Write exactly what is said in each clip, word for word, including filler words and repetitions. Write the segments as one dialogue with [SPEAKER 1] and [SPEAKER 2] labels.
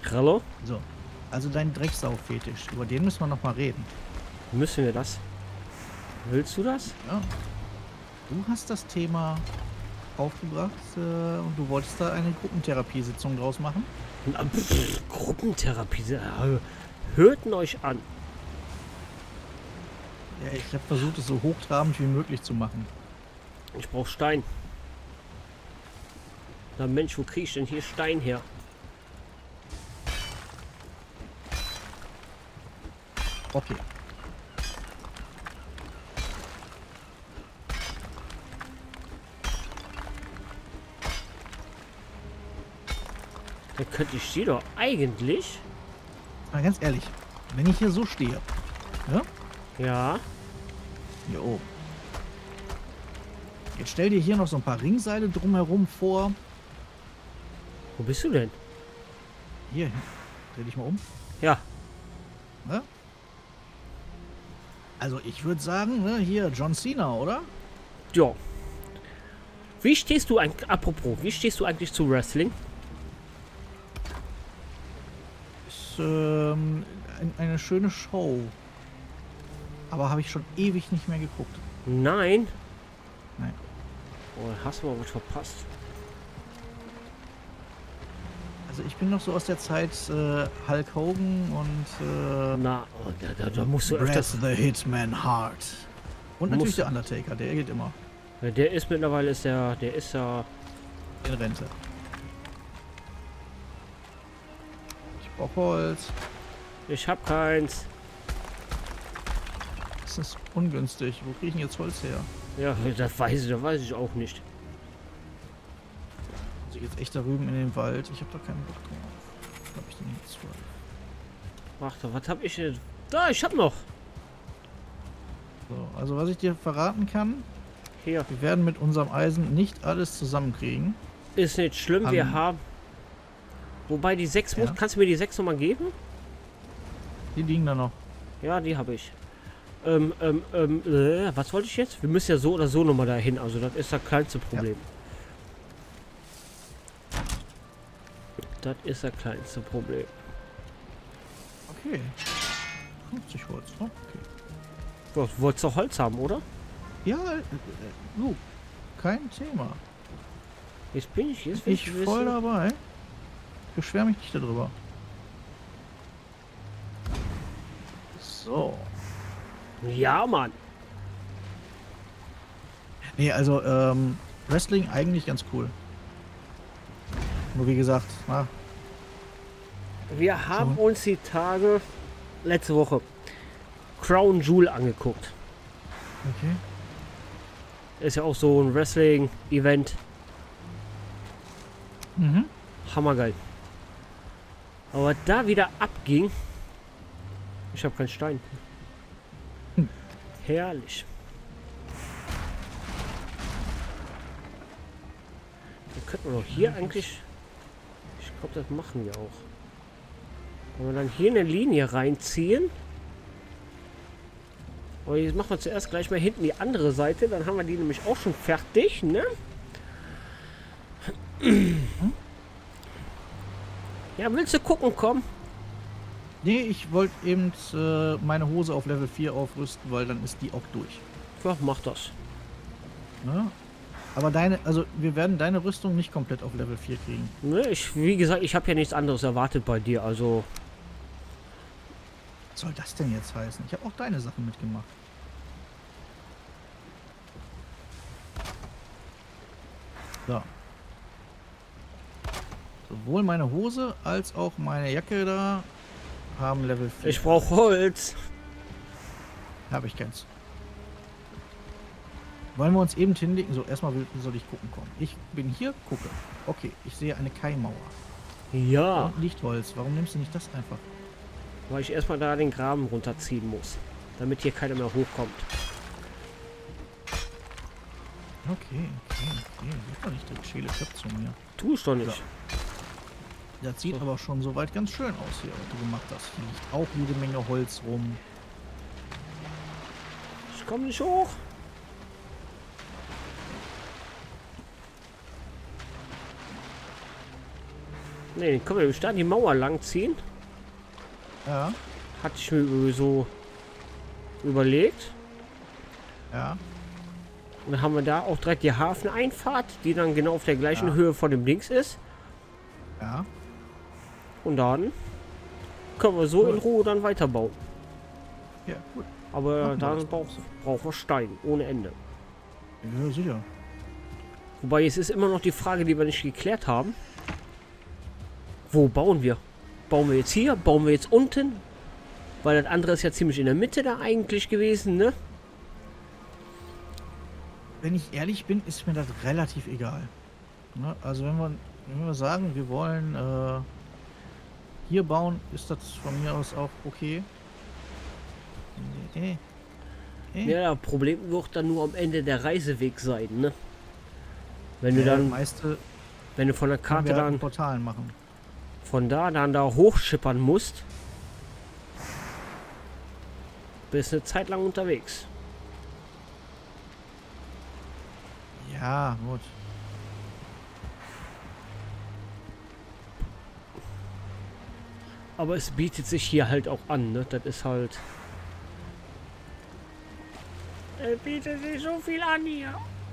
[SPEAKER 1] Hallo?
[SPEAKER 2] So. Also dein Drecksau-Fetisch. Über den müssen wir noch mal reden.
[SPEAKER 1] Müssen wir das? Willst du das?
[SPEAKER 2] Ja. Du hast das Thema aufgebracht äh, und du wolltest da eine Gruppentherapiesitzung draus machen?
[SPEAKER 1] Na, pff, Gruppentherapie. äh, Hörten euch an.
[SPEAKER 2] Ja, ich habe versucht, es so hochtrabend wie möglich zu machen.
[SPEAKER 1] Ich brauche Stein. Na Mensch, wo kriege ich denn hier Stein her?
[SPEAKER 2] Okay.
[SPEAKER 1] Da könnte ich die doch eigentlich.
[SPEAKER 2] Mal ganz ehrlich, wenn ich hier so stehe, ja?
[SPEAKER 1] Ja.
[SPEAKER 2] Hier oben. Jetzt stell dir hier noch so ein paar Ringseile drumherum vor.
[SPEAKER 1] Wo bist du denn?
[SPEAKER 2] Hier, dreh dich mal um.
[SPEAKER 1] Ja.
[SPEAKER 2] Ne? Also ich würde sagen, ne, hier John Cena, oder?
[SPEAKER 1] Ja. Wie stehst du eigentlich, apropos, wie stehst du eigentlich zu Wrestling?
[SPEAKER 2] Ist ähm, ein, eine schöne Show. Aber habe ich schon ewig nicht mehr geguckt.
[SPEAKER 1] Nein.
[SPEAKER 2] Nein.
[SPEAKER 1] Oh, hast du mal was verpasst.
[SPEAKER 2] Also ich bin noch so aus der Zeit äh, Hulk Hogan und äh,
[SPEAKER 1] Na, oh, da, da, da musst du
[SPEAKER 2] Bret
[SPEAKER 1] öfters...
[SPEAKER 2] the Hitman Hart. Und natürlich
[SPEAKER 1] Muss-
[SPEAKER 2] der Undertaker, der geht immer
[SPEAKER 1] Ja, der ist mittlerweile, ist der, der ist ja...
[SPEAKER 2] in Rente. Ich brauche Holz.
[SPEAKER 1] Ich hab keins.
[SPEAKER 2] Das ist ungünstig. Wo kriege ich denn jetzt Holz her?
[SPEAKER 1] Ja, das weiß ich, das weiß ich auch nicht.
[SPEAKER 2] Also jetzt echt da drüben in den Wald. Ich habe da keinen Bock drauf. Was hab ich denn jetzt für?
[SPEAKER 1] Ach, da, was hab ich denn? Da, ich hab noch.
[SPEAKER 2] So, also was ich dir verraten kann,
[SPEAKER 1] Hier.
[SPEAKER 2] wir werden mit unserem Eisen nicht alles zusammenkriegen.
[SPEAKER 1] Ist nicht schlimm, wir
[SPEAKER 2] Am-
[SPEAKER 1] haben... Wobei die sechs muss...
[SPEAKER 2] Ja.
[SPEAKER 1] Kannst du mir die sechs nochmal geben?
[SPEAKER 2] Die liegen da noch.
[SPEAKER 1] Ja, die habe ich. Ähm, ähm, ähm, äh, was wollte ich jetzt? Wir müssen ja so oder so nochmal dahin. Also das ist das kleinste Problem. Das ist das kleinste Problem.
[SPEAKER 2] Okay. fünfzig Holz. Oh, okay.
[SPEAKER 1] Du wolltest doch Holz haben, oder?
[SPEAKER 2] Ja, äh, äh, du. Kein Thema.
[SPEAKER 1] Jetzt bin ich, jetzt will
[SPEAKER 2] Ich
[SPEAKER 1] ich
[SPEAKER 2] voll
[SPEAKER 1] wissen.
[SPEAKER 2] dabei. Beschwer mich nicht darüber. So.
[SPEAKER 1] Ja, Mann.
[SPEAKER 2] Nee, also, ähm, Wrestling eigentlich ganz cool. Nur wie gesagt, na,
[SPEAKER 1] Wir haben
[SPEAKER 2] So.
[SPEAKER 1] uns die Tage letzte Woche Crown Jewel angeguckt.
[SPEAKER 2] okay.
[SPEAKER 1] Ist ja auch so ein Wrestling-Event.
[SPEAKER 2] Mhm.
[SPEAKER 1] Hammergeil. Aber was da wieder abging. Ich habe keinen Stein.
[SPEAKER 2] Hm.
[SPEAKER 1] Herrlich. Dann könnten wir doch hier eigentlich. Ich glaube, das machen wir auch. Wenn wir dann hier eine Linie reinziehen. Aber jetzt machen wir zuerst gleich mal hinten die andere Seite. Dann haben wir die nämlich auch schon fertig, ne? Ja, willst du gucken, komm?
[SPEAKER 2] Nee, ich wollte eben äh, meine Hose auf Level vier aufrüsten, weil dann ist die auch durch.
[SPEAKER 1] Ja, mach das.
[SPEAKER 2] Ne? Aber deine, also wir werden deine Rüstung nicht komplett auf Level vier kriegen.
[SPEAKER 1] Ne, ich, wie gesagt, ich habe ja nichts anderes erwartet bei dir, also.
[SPEAKER 2] Was soll das denn jetzt heißen? Ich habe auch deine Sachen mitgemacht. So. Sowohl meine Hose als auch meine Jacke da haben Level vier.
[SPEAKER 1] Ich brauche Holz.
[SPEAKER 2] Habe ich keins. Wollen wir uns eben hinlegen? So, erstmal will- soll ich gucken kommen. Ich bin hier, gucke. Okay, ich sehe eine Kaimauer.
[SPEAKER 1] Ja,
[SPEAKER 2] Und Lichtholz. Warum nimmst du nicht das einfach?
[SPEAKER 1] weil ich erstmal da den Graben runterziehen muss. Damit hier keiner mehr hochkommt.
[SPEAKER 2] Okay, okay, okay. Sieht doch nicht direkt schäle Köpfe zu mir.
[SPEAKER 1] Tu ich doch nicht.
[SPEAKER 2] Ja. Das sieht aber schon soweit ganz schön aus hier, was du gemacht hast. Hier liegt auch jede Menge Holz rum.
[SPEAKER 1] Ich komme nicht hoch. Ne, den können wir bis da die Mauer lang ziehen.
[SPEAKER 2] Ja.
[SPEAKER 1] Hatte ich mir so überlegt.
[SPEAKER 2] Ja.
[SPEAKER 1] Und dann haben wir da auch direkt die Hafeneinfahrt, die dann genau auf der gleichen
[SPEAKER 2] Ja.
[SPEAKER 1] Höhe von dem Links ist.
[SPEAKER 2] Ja.
[SPEAKER 1] Und dann können wir so
[SPEAKER 2] Cool.
[SPEAKER 1] in Ruhe dann weiterbauen.
[SPEAKER 2] Ja, gut.
[SPEAKER 1] Aber
[SPEAKER 2] Machen wir
[SPEAKER 1] dann
[SPEAKER 2] das.
[SPEAKER 1] brauch, brauchen wir Stein, ohne Ende.
[SPEAKER 2] Ja, sicher.
[SPEAKER 1] Wobei es ist immer noch die Frage, die wir nicht geklärt haben. Wo bauen wir? Bauen wir jetzt hier? Bauen wir jetzt unten? Weil das andere ist ja ziemlich in der Mitte da eigentlich gewesen, ne?
[SPEAKER 2] Wenn ich ehrlich bin, ist mir das relativ egal. Ne? Also wenn wir, wenn wir sagen, wir wollen äh, hier bauen, ist das von mir aus auch okay. Nee, nee.
[SPEAKER 1] Ja, das Problem wird dann nur am Ende der Reiseweg sein, ne? Wenn du
[SPEAKER 2] Ja,
[SPEAKER 1] dann,
[SPEAKER 2] meiste
[SPEAKER 1] wenn du von der
[SPEAKER 2] können
[SPEAKER 1] Karte
[SPEAKER 2] wir halt
[SPEAKER 1] dann
[SPEAKER 2] mit Portalen machen.
[SPEAKER 1] von da dann da hochschippern musst, bist eine Zeit lang unterwegs.
[SPEAKER 2] Ja, gut.
[SPEAKER 1] Aber es bietet sich hier halt auch an, ne? Das ist halt... Es bietet sich so viel an hier.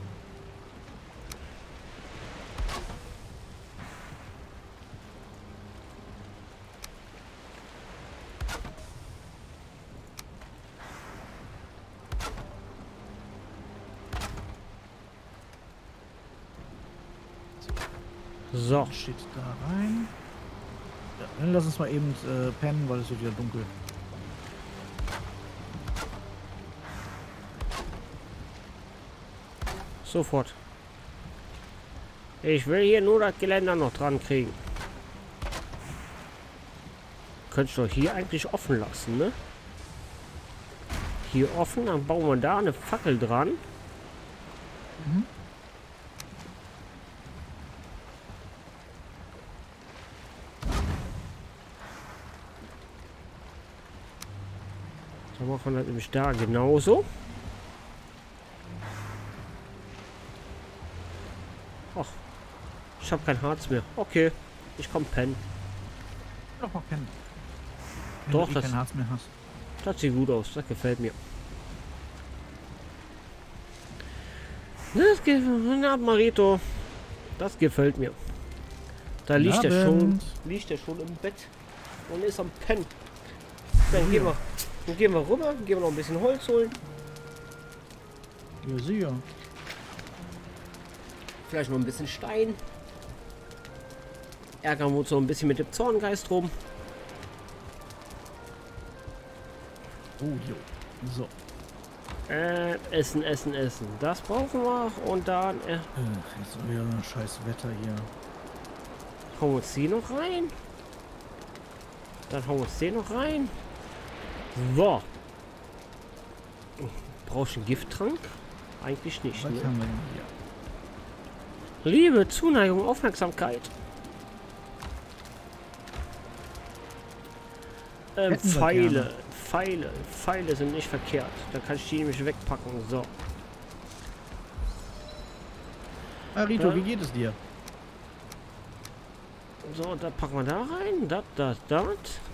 [SPEAKER 1] So.
[SPEAKER 2] Steht da rein. Ja, dann lass uns mal eben äh, pennen, weil es wird wieder dunkel.
[SPEAKER 1] Sofort. Ich will hier nur das Geländer noch dran kriegen. Könntest du hier eigentlich offen lassen, ne? Hier offen, dann bauen wir da eine Fackel dran.
[SPEAKER 2] Mhm.
[SPEAKER 1] Dann machen wir das nämlich da genauso. Ach, ich habe kein Harz mehr. Okay, ich komm pennen.
[SPEAKER 2] Doch mal pennen. Wenn
[SPEAKER 1] Doch,
[SPEAKER 2] du eh
[SPEAKER 1] das-
[SPEAKER 2] kein Harz mehr hast.
[SPEAKER 1] Das sieht gut aus, das gefällt mir. Das gefällt mir, Marito. Das gefällt mir. Da liegt er schon,
[SPEAKER 2] Abend.
[SPEAKER 1] liegt er schon im Bett und ist am Pennen. Dann gehen wir, dann gehen wir rüber, gehen wir noch ein bisschen Holz holen.
[SPEAKER 2] Ja, sicher.
[SPEAKER 1] Vielleicht noch ein bisschen Stein. Ärgern wir uns noch ein bisschen mit dem Zorngeist rum.
[SPEAKER 2] Oh, jo. So.
[SPEAKER 1] Äh, essen, essen, essen. Das brauchen wir. Und dann äh,
[SPEAKER 2] Ach, jetzt ist wieder ein scheiß Wetter hier.
[SPEAKER 1] hauen wir uns die noch rein. Dann hauen wir uns den noch rein. So. Brauchst du einen Gifttrank? Eigentlich nicht.
[SPEAKER 2] Was
[SPEAKER 1] Ne?
[SPEAKER 2] haben wir denn hier?
[SPEAKER 1] Liebe, Zuneigung, Aufmerksamkeit. Ähm,
[SPEAKER 2] Hätten wir
[SPEAKER 1] Pfeile.
[SPEAKER 2] gerne.
[SPEAKER 1] Pfeile. Pfeile sind nicht verkehrt. Da kann ich die nämlich wegpacken. So.
[SPEAKER 2] Marito,
[SPEAKER 1] Ja.
[SPEAKER 2] wie geht es dir?
[SPEAKER 1] So, da packen wir da rein. Das, das, das.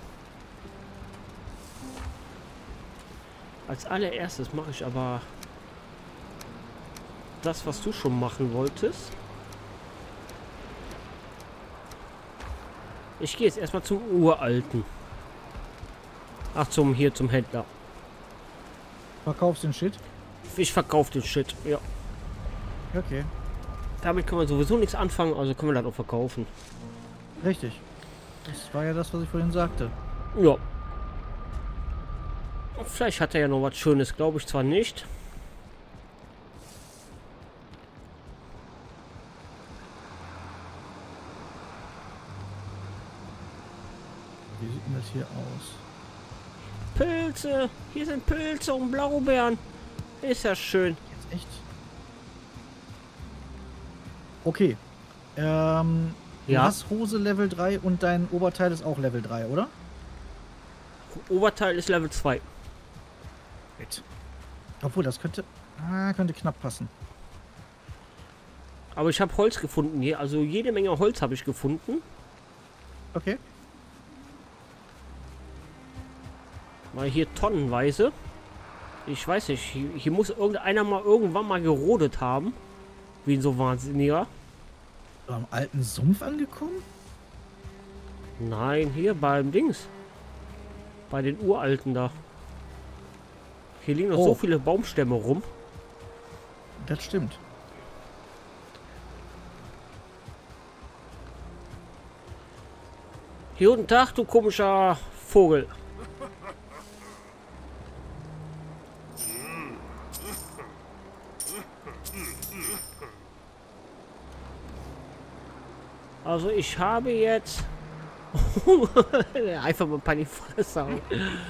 [SPEAKER 1] Als allererstes mache ich aber das, was du schon machen wolltest. Ich gehe jetzt erstmal zum Uralten. Ach, zum hier zum Händler.
[SPEAKER 2] Verkaufst den Shit?
[SPEAKER 1] Ich verkaufe den Shit. Ja.
[SPEAKER 2] Okay.
[SPEAKER 1] Damit können wir sowieso nichts anfangen, also können wir das auch verkaufen.
[SPEAKER 2] Richtig. Das war ja das, was ich vorhin sagte.
[SPEAKER 1] Ja. Vielleicht hat er ja noch was Schönes, glaube ich zwar nicht.
[SPEAKER 2] Wie sieht denn das hier aus?
[SPEAKER 1] Pilze! Hier sind Pilze und Blaubeeren. Ist ja schön.
[SPEAKER 2] Jetzt echt? Okay. Ähm, du
[SPEAKER 1] Ja.
[SPEAKER 2] hast Hose Level drei und dein Oberteil ist auch Level drei, oder?
[SPEAKER 1] Oberteil ist Level zwei.
[SPEAKER 2] Mit. Obwohl, das könnte... Ah, könnte knapp passen.
[SPEAKER 1] Aber ich habe Holz gefunden hier. Also jede Menge Holz habe ich gefunden.
[SPEAKER 2] Okay.
[SPEAKER 1] Weil hier tonnenweise. Ich weiß nicht, hier, hier muss irgendeiner mal irgendwann mal gerodet haben. Wie ein so Wahnsinniger.
[SPEAKER 2] Am alten Sumpf angekommen?
[SPEAKER 1] Nein, hier beim Dings. Bei den Uralten da. Hier liegen noch
[SPEAKER 2] Oh.
[SPEAKER 1] so viele Baumstämme rum.
[SPEAKER 2] Das stimmt.
[SPEAKER 1] Hier guten Tag, du komischer Vogel. Also ich habe jetzt einfach mal ein paar in die Fresse hauen.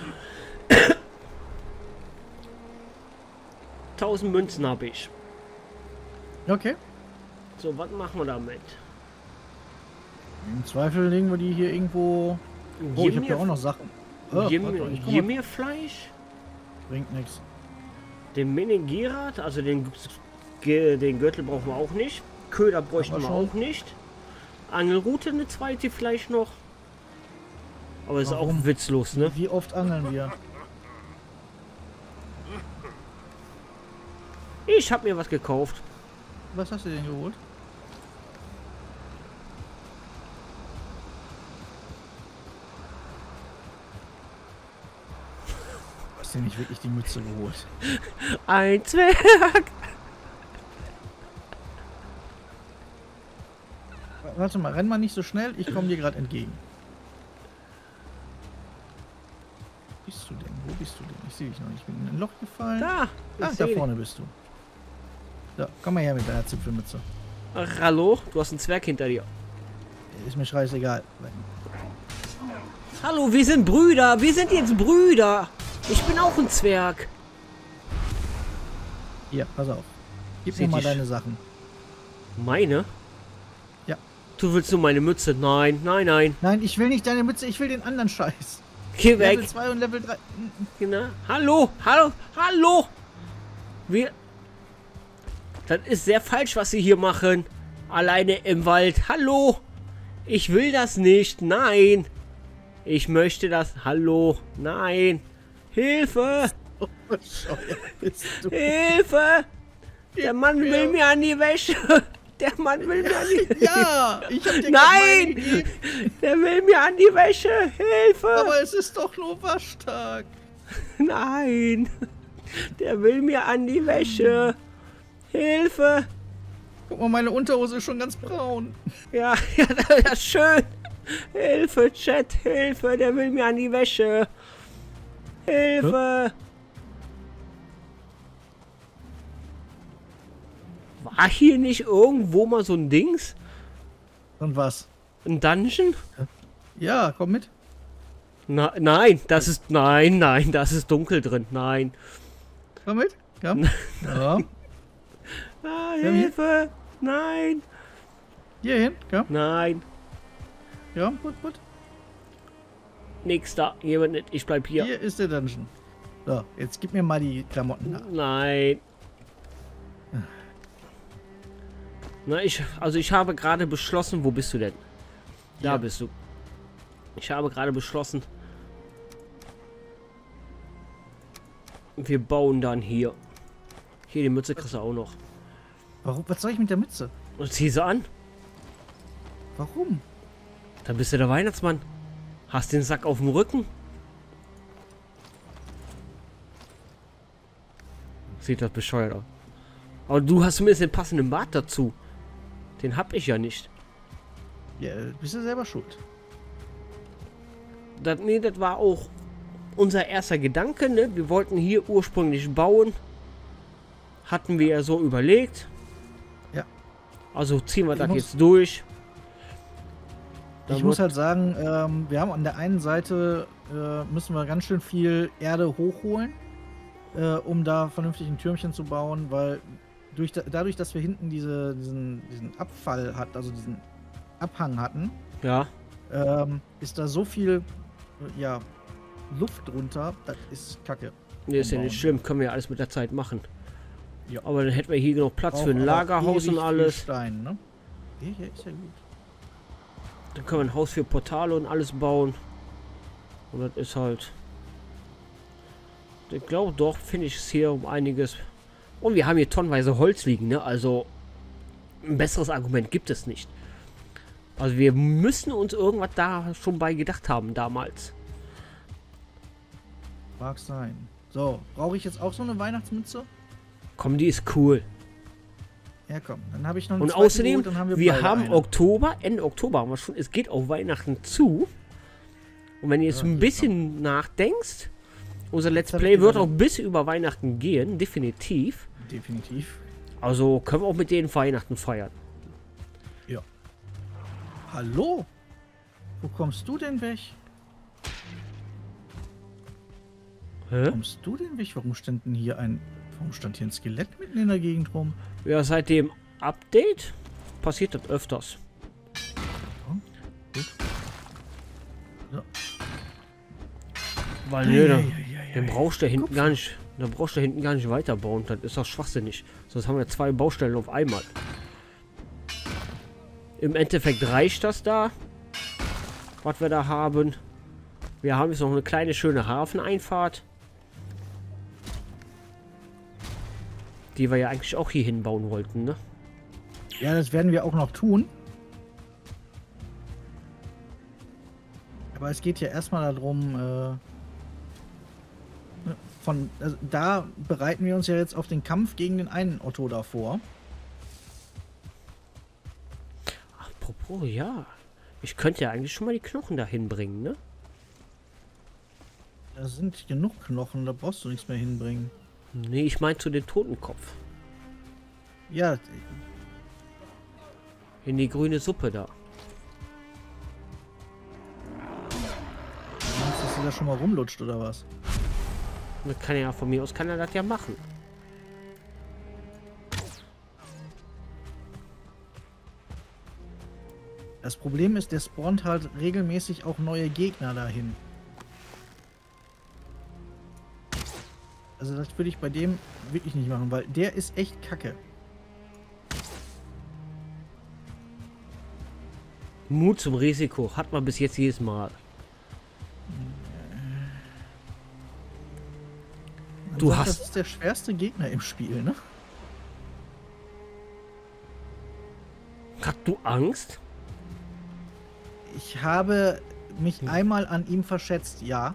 [SPEAKER 1] tausend Münzen habe ich.
[SPEAKER 2] Okay.
[SPEAKER 1] So, was machen wir damit?
[SPEAKER 2] Im Zweifel legen wir die hier irgendwo... Oh,
[SPEAKER 1] Gib
[SPEAKER 2] ich habe
[SPEAKER 1] mir-
[SPEAKER 2] ja auch noch Sachen. Oh,
[SPEAKER 1] Gib
[SPEAKER 2] warte,
[SPEAKER 1] mir,
[SPEAKER 2] ich komm
[SPEAKER 1] gib
[SPEAKER 2] mal-
[SPEAKER 1] mir Fleisch.
[SPEAKER 2] Bringt nichts.
[SPEAKER 1] Den Meningirat, also den, Ge- den Gürtel brauchen wir auch nicht. Köder bräuchten
[SPEAKER 2] Haben
[SPEAKER 1] wir
[SPEAKER 2] wir schon.
[SPEAKER 1] auch nicht. Angelrute eine zweite vielleicht noch. Aber ist
[SPEAKER 2] Warum?
[SPEAKER 1] auch witzlos, ne?
[SPEAKER 2] Wie oft angeln wir?
[SPEAKER 1] Ich habe mir was gekauft.
[SPEAKER 2] Was hast du denn geholt? Du hast dir nicht wirklich die Mütze geholt.
[SPEAKER 1] Ein Zwerg.
[SPEAKER 2] Warte mal, renn mal nicht so schnell, ich komme dir gerade entgegen. Wo bist du denn? Wo bist du denn? Ich sehe dich noch nicht. Ich bin in ein Loch gefallen.
[SPEAKER 1] Da.
[SPEAKER 2] Ah,
[SPEAKER 1] ich
[SPEAKER 2] da
[SPEAKER 1] seh dich.
[SPEAKER 2] vorne bist du. So, komm mal her mit deiner Zipfelmütze.
[SPEAKER 1] Ach, hallo, du hast einen Zwerg hinter dir.
[SPEAKER 2] Ist mir scheißegal.
[SPEAKER 1] Hallo, wir sind Brüder. Wir sind jetzt Brüder. Ich bin auch ein Zwerg.
[SPEAKER 2] Hier, pass auf. Gib
[SPEAKER 1] Seht
[SPEAKER 2] mir mal
[SPEAKER 1] die
[SPEAKER 2] deine Sachen.
[SPEAKER 1] Meine?
[SPEAKER 2] Ja.
[SPEAKER 1] Du willst nur meine Mütze? Nein, nein, nein.
[SPEAKER 2] Nein, ich will nicht deine Mütze, ich will den anderen Scheiß.
[SPEAKER 1] Geh
[SPEAKER 2] Level
[SPEAKER 1] weg.
[SPEAKER 2] zwei und Level drei.
[SPEAKER 1] Genau. Hallo, hallo, hallo. Wir... Das ist sehr falsch, was sie hier machen. Alleine im Wald. Hallo. Ich will das nicht. Nein. Ich möchte das. Hallo. Nein. Hilfe.
[SPEAKER 2] Oh, bescheuert bist du.
[SPEAKER 1] Hilfe. Der Mann will mir an die Wäsche. Der Mann will mir an die...
[SPEAKER 2] Ja, ich hab dir grad meine
[SPEAKER 1] Nein.
[SPEAKER 2] gegeben,
[SPEAKER 1] Der will mir an die Wäsche. Hilfe.
[SPEAKER 2] aber es ist doch nur Waschtag.
[SPEAKER 1] Nein. Der will mir an die Wäsche. Hilfe.
[SPEAKER 2] Guck mal, meine Unterhose ist schon ganz braun.
[SPEAKER 1] Ja, ja, das ist schön. Hilfe, Chat, Hilfe, der will mir an die Wäsche. Hilfe. War hier nicht irgendwo mal so ein Dings?
[SPEAKER 2] Und was?
[SPEAKER 1] Ein Dungeon?
[SPEAKER 2] Ja, komm mit.
[SPEAKER 1] Na, nein, das ist, nein, nein, das ist dunkel drin, nein.
[SPEAKER 2] Komm mit. Komm. Ja.
[SPEAKER 1] Ah,
[SPEAKER 2] Komm hier.
[SPEAKER 1] Hilfe, nein,
[SPEAKER 2] Hier hin. Komm.
[SPEAKER 1] nein,
[SPEAKER 2] Ja, gut, gut.
[SPEAKER 1] nix da, jemand nicht, ich bleib hier.
[SPEAKER 2] Hier ist der Dungeon. So, jetzt gib mir mal die Klamotten nach.
[SPEAKER 1] Nein. Na, ich, also ich habe gerade beschlossen, wo bist du denn? Da
[SPEAKER 2] Ja.
[SPEAKER 1] bist du. Ich habe gerade beschlossen, wir bauen dann hier. Hier, die Mütze kriegst du auch noch.
[SPEAKER 2] Warum? Was soll ich mit der Mütze?
[SPEAKER 1] Und zieh sie an.
[SPEAKER 2] Warum?
[SPEAKER 1] Dann bist du der Weihnachtsmann. Hast den Sack auf dem Rücken. Sieht das bescheuert aus. Aber du hast zumindest den passenden Bart dazu. Den hab ich ja nicht.
[SPEAKER 2] Ja, bist du selber schuld.
[SPEAKER 1] Das, nee, das war auch unser erster Gedanke, ne? Wir wollten hier ursprünglich bauen. Hatten wir ja so überlegt.
[SPEAKER 2] Ja.
[SPEAKER 1] Also ziehen wir
[SPEAKER 2] Ich
[SPEAKER 1] das
[SPEAKER 2] muss-
[SPEAKER 1] jetzt durch. Da
[SPEAKER 2] Ich muss
[SPEAKER 1] wird-
[SPEAKER 2] halt sagen, ähm, wir haben an der einen Seite, äh, müssen wir ganz schön viel Erde hochholen, äh, um da vernünftig ein Türmchen zu bauen, weil durch, da, dadurch, dass wir hinten diese, diesen, diesen Abfall hat, also diesen Abhang hatten,
[SPEAKER 1] Ja,
[SPEAKER 2] ähm, ist da so viel äh, ja, Luft drunter, das ist kacke.
[SPEAKER 1] nee, ist ja
[SPEAKER 2] Bauen.
[SPEAKER 1] nicht schlimm. Können wir ja alles mit der Zeit machen.
[SPEAKER 2] Ja.
[SPEAKER 1] Aber dann hätten wir hier genug Platz für ein
[SPEAKER 2] Braucht aber
[SPEAKER 1] Lagerhaus
[SPEAKER 2] ewig
[SPEAKER 1] und
[SPEAKER 2] viel
[SPEAKER 1] alles.
[SPEAKER 2] Stein, ne? Ja, ja, ist ja gut.
[SPEAKER 1] Dann können wir ein Haus für Portale und alles bauen. Und das ist halt... Ich glaube doch, finde ich es hier um einiges... Und wir haben hier tonnenweise Holz liegen, ne? Also ein besseres Argument gibt es nicht. Also wir müssen uns irgendwas da schon bei gedacht haben damals.
[SPEAKER 2] Mag sein. So, brauche ich jetzt auch so eine Weihnachtsmütze?
[SPEAKER 1] Komm, die ist cool.
[SPEAKER 2] Ja, komm. Dann habe ich noch eine
[SPEAKER 1] Und
[SPEAKER 2] zweite
[SPEAKER 1] außerdem,
[SPEAKER 2] geholt, dann haben wir,
[SPEAKER 1] wir
[SPEAKER 2] beide
[SPEAKER 1] haben
[SPEAKER 2] eine.
[SPEAKER 1] Oktober, Ende Oktober haben wir schon, es geht auf Weihnachten zu. Und wenn du jetzt
[SPEAKER 2] Ja,
[SPEAKER 1] ein
[SPEAKER 2] hier
[SPEAKER 1] bisschen nachdenkst, unser Let's
[SPEAKER 2] hab ich
[SPEAKER 1] Play
[SPEAKER 2] die
[SPEAKER 1] wird
[SPEAKER 2] beide.
[SPEAKER 1] auch bis über Weihnachten gehen, definitiv.
[SPEAKER 2] Definitiv.
[SPEAKER 1] Also können wir auch mit denen Weihnachten feiern.
[SPEAKER 2] Ja. Hallo? Wo kommst du denn weg?
[SPEAKER 1] Hä?
[SPEAKER 2] Kommst du denn weg? Warum stand denn hier ein... Warum stand hier ein Skelett mitten in der Gegend rum?
[SPEAKER 1] Ja, seit dem Update passiert das öfters.
[SPEAKER 2] Gut. So.
[SPEAKER 1] Weil, ne, dann,
[SPEAKER 2] Ei, ei, ei,
[SPEAKER 1] dann
[SPEAKER 2] ei.
[SPEAKER 1] brauchst du hinten
[SPEAKER 2] Kupfer.
[SPEAKER 1] gar nicht, dann brauchst du hinten gar nicht weiterbauen. Das ist doch schwachsinnig. Sonst haben wir zwei Baustellen auf einmal. Im Endeffekt reicht das da, was wir da haben. Wir haben jetzt noch eine kleine schöne Hafeneinfahrt, die wir ja eigentlich auch hier hinbauen wollten, ne?
[SPEAKER 2] Ja, das werden wir auch noch tun. Aber es geht ja erstmal darum, äh, von, also da bereiten wir uns ja jetzt auf den Kampf gegen den einen Otto da vor.
[SPEAKER 1] Apropos, ja. Ich könnte ja eigentlich schon mal die Knochen dahin bringen, ne?
[SPEAKER 2] Da sind genug Knochen, da brauchst du nichts mehr hinbringen.
[SPEAKER 1] Nee, ich meine zu den Totenkopf.
[SPEAKER 2] Ja,
[SPEAKER 1] In die grüne Suppe da.
[SPEAKER 2] meinst du, dass du da schon mal rumlutscht oder was?
[SPEAKER 1] Das kann er ja von mir aus, kann er das ja machen.
[SPEAKER 2] Das Problem ist, der spawnt halt regelmäßig auch neue Gegner dahin. Also das würde ich bei dem wirklich nicht machen, weil der ist echt kacke.
[SPEAKER 1] Mut zum Risiko hat man bis jetzt jedes Mal.
[SPEAKER 2] Man
[SPEAKER 1] Du
[SPEAKER 2] sagt,
[SPEAKER 1] hast-
[SPEAKER 2] Das ist der schwerste Gegner im Spiel, ne?
[SPEAKER 1] Hast du Angst?
[SPEAKER 2] Ich habe mich
[SPEAKER 1] Hm.
[SPEAKER 2] einmal an ihm verschätzt, ja.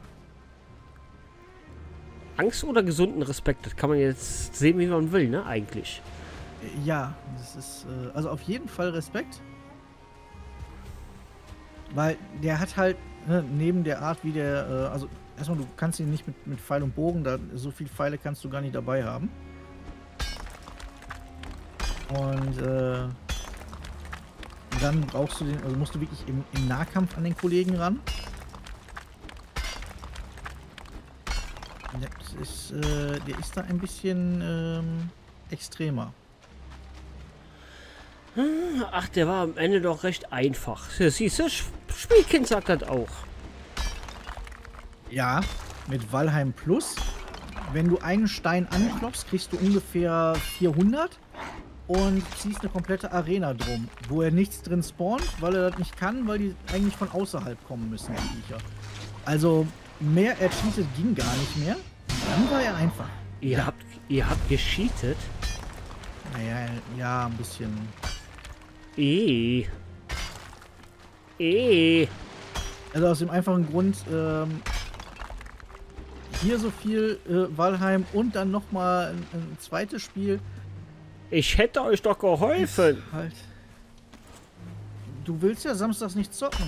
[SPEAKER 1] Angst oder gesunden Respekt? Das kann man jetzt sehen, wie man will, ne? Eigentlich.
[SPEAKER 2] Äh, Ja, das ist äh, also auf jeden Fall Respekt. Weil der hat halt, ne, neben der Art, wie der, äh, also erstmal, du kannst ihn nicht mit, mit Pfeil und Bogen, da so viel Pfeile kannst du gar nicht dabei haben. Und äh, dann brauchst du den, also musst du wirklich im, im Nahkampf an den Kollegen ran. Das ist, äh, der ist da ein bisschen ähm, extremer.
[SPEAKER 1] Ach, der war am Ende doch recht einfach. Ja, siehst du, Sch- Spielkind sagt das auch.
[SPEAKER 2] Ja, mit Valheim Plus. Wenn du einen Stein anklopfst, kriegst du ungefähr vierhundert und ziehst eine komplette Arena drum, wo er nichts drin spawnt, weil er das nicht kann, weil die eigentlich von außerhalb kommen müssen, die Viecher. Also mehr ercheatet ging gar nicht mehr. Dann war er einfach.
[SPEAKER 1] Ihr
[SPEAKER 2] Ja.
[SPEAKER 1] habt, ihr habt gecheatet.
[SPEAKER 2] Naja, ja, ein bisschen.
[SPEAKER 1] Eh. Eh.
[SPEAKER 2] Also aus dem einfachen Grund, ähm, hier so viel äh, Valheim und dann nochmal ein, ein zweites Spiel.
[SPEAKER 1] Ich hätte euch doch geholfen.
[SPEAKER 2] Ist Halt. Du willst ja samstags nicht zocken.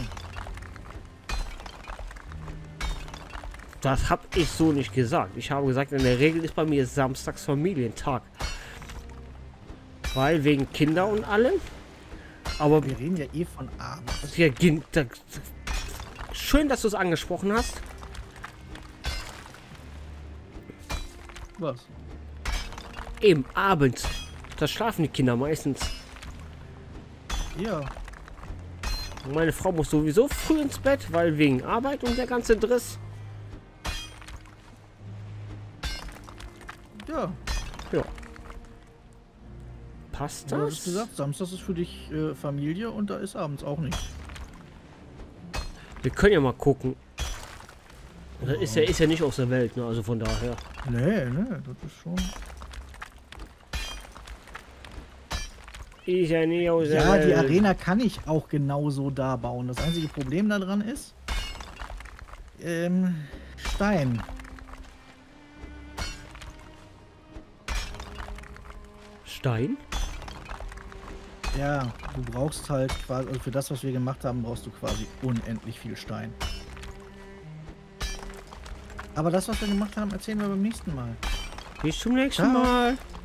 [SPEAKER 1] Das habe ich so nicht gesagt. Ich habe gesagt, in der Regel ist bei mir samstags Familientag. Weil wegen Kinder und allem. Aber
[SPEAKER 2] Wir reden ja eh von abends.
[SPEAKER 1] ja, gen- da, schön, dass du es angesprochen hast.
[SPEAKER 2] Was?
[SPEAKER 1] Eben abends. Da schlafen die Kinder meistens.
[SPEAKER 2] Ja.
[SPEAKER 1] Meine Frau muss sowieso früh ins Bett, weil wegen Arbeit und der ganze Driss.
[SPEAKER 2] Ja.
[SPEAKER 1] Ja. Passt
[SPEAKER 2] Du hast
[SPEAKER 1] das?
[SPEAKER 2] gesagt, samstags ist für dich äh, Familie und da ist abends auch nicht.
[SPEAKER 1] Wir können ja mal gucken. Das ist ja, ist ja nicht aus der Welt, ne? Also von daher.
[SPEAKER 2] Nee, nee, das ist schon...
[SPEAKER 1] Ist ja nicht aus der
[SPEAKER 2] Ja,
[SPEAKER 1] Welt.
[SPEAKER 2] die Arena kann ich auch genauso da bauen. Das einzige Problem daran ist... Ähm... Stein.
[SPEAKER 1] Stein?
[SPEAKER 2] Ja, du brauchst halt quasi... Also für das, was wir gemacht haben, brauchst du quasi unendlich viel Stein. Aber das, was wir gemacht haben, erzählen wir beim nächsten Mal.
[SPEAKER 1] Bis zum nächsten
[SPEAKER 2] Ciao.
[SPEAKER 1] Mal.